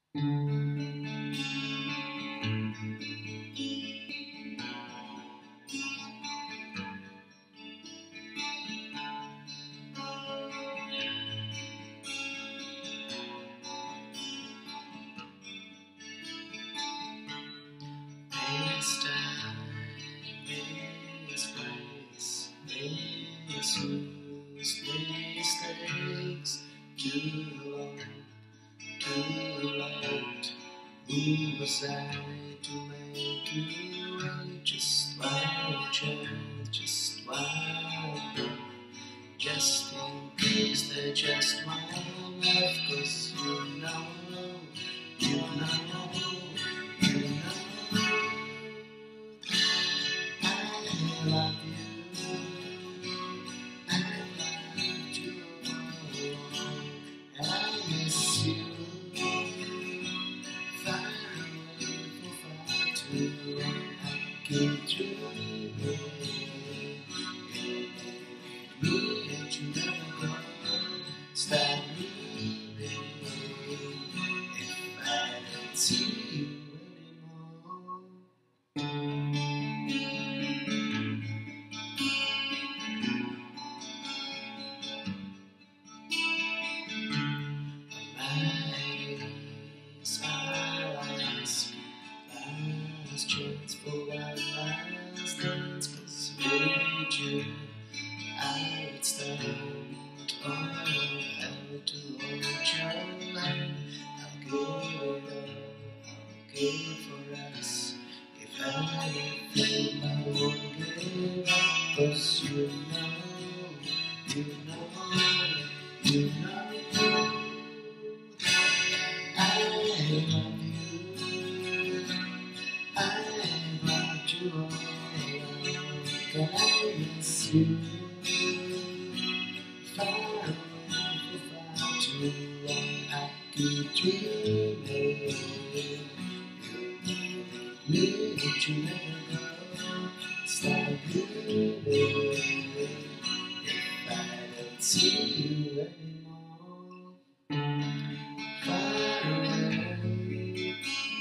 This time, this place, this use, mistakes, too long, too late. Who was I to make you wait? Just one chance, just one breath, just in case they're just one left. 'Cause you know, you know, you know. I love you, I loved you all, and I miss you. Far away for far too long, I keep dreaming. Me and you never go, stop leaving. If I don't see you anymore. Last chance for one last dance, 'cause with you I would stand all I had to hold your hand. I'll give it all, I'll give for us. If I fail, I won't give up, 'cause you know, you know, you know. I love you, I want you all, can I miss you? Far away for far too long, I keep dreaming. Me that you never go, stop dreaming. If I don't see you anymore. Far away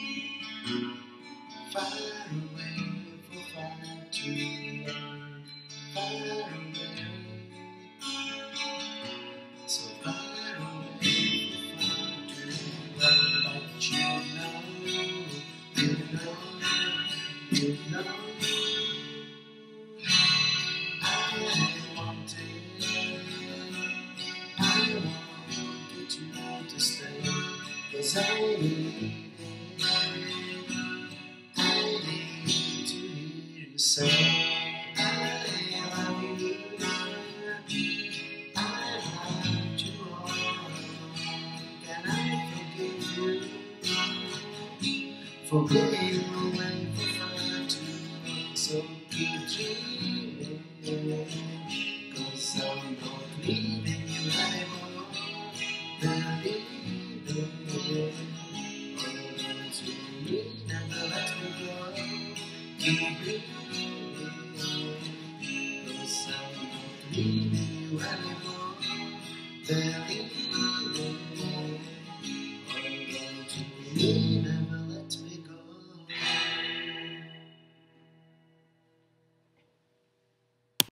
for far too long, far away, so far away for far too long. But you know, you know, you know, I wanted you to stay, 'cause I need to hear you say, I love you, I loved you all, can I forgive you for being away for far too long? So keep dreaming, 'cause I'm not leaving you anymore. Believe it, hold on to me, never let me go. Keep dreaming, 'cause I'm not leaving you anymore. Believe